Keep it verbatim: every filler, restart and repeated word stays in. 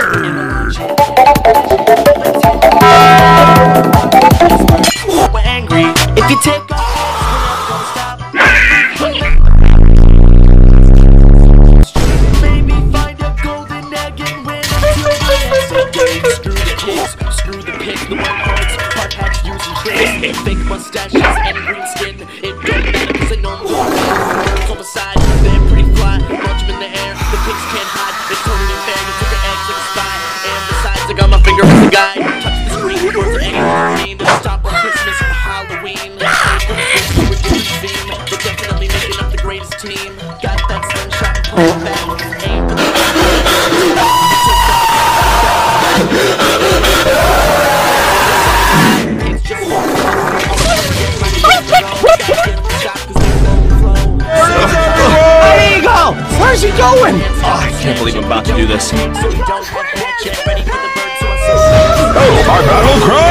We're angry. If you take off, baby, find a golden egg and win until the next day. Screw the kids, screw the pigs, the white hearts, hard hats using tricks, fake mustaches and green skin. It don't matter 'cause I know them. Birds on the side, they're pretty fly. Launch them in the air, the pigs can't hide. It's totally unfair. You took your eggs like a spy. And besides, I got my finger on the guy. Touch the screen, words are angry. Stop on Christmas or Halloween. We're definitely making up the greatest team. Got that slingshot and pull it back. Aim for the There you go! Where's he going? Oh, I can't believe I'm about to do this. So we don't have that yet. Ready for the bird, so I say, Oh, our battle cry!